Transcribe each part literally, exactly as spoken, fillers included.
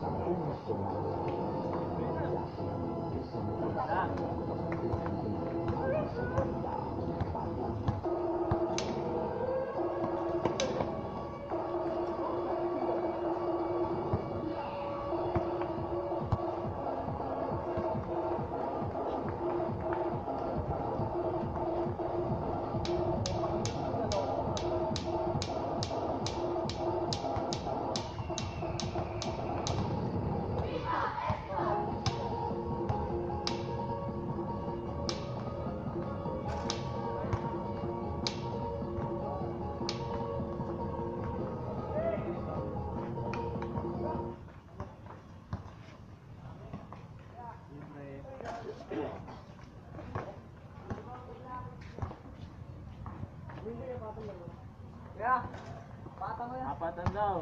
Ya, patang mo yan. Apatan daw.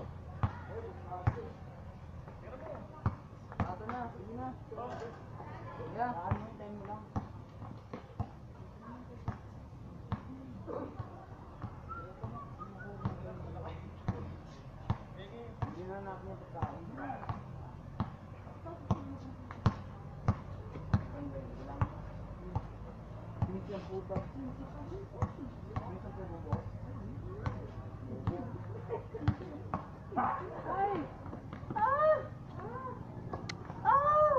Patang na, sige na. Ya, ano yung time mo lang. Hindi na anak mo pagkain. Binis yung puta. Binis yung puta. Ay! Ah! Ah!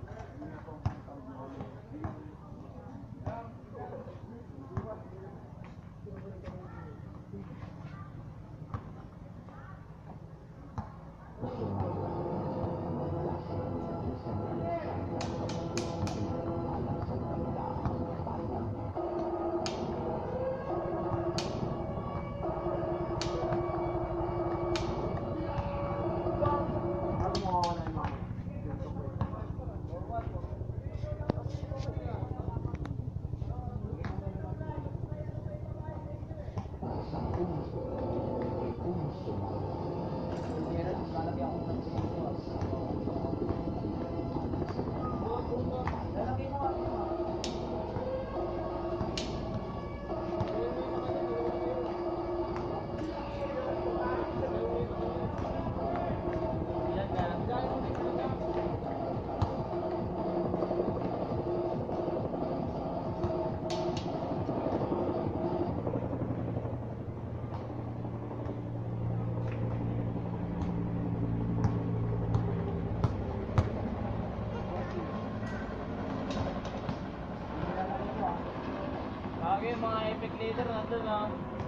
Okay, mga epic leader nandun ah.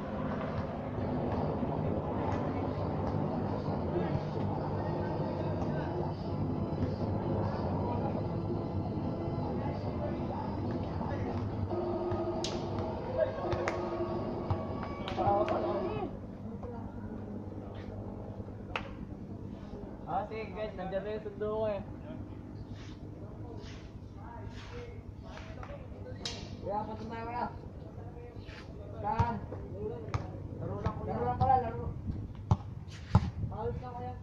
Ah, sige guys, nandiyan na yung sundo ko eh. Ya, patang tayo kaya. Saan? Laro lang, laro lang pala, laro. Halos na kaya.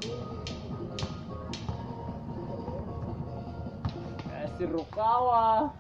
Si Rukawa.